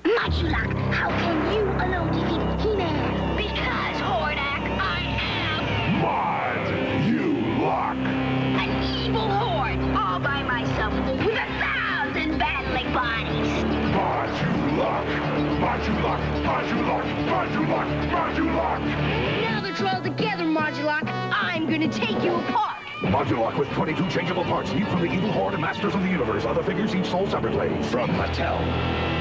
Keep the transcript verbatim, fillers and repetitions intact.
Modulok, how can you alone defeat He-Man? Because, Hordak, I am... Modulok! An evil horde, all by myself, with a thousand battling bodies. Modulok! Modulok! Modulok! Modulok! Modulok! Now that you're all together, Modulok, I'm gonna take you apart. Modulok with twenty-two changeable parts, each from the evil horde and masters of the universe. Other figures each sold separately. From Mattel.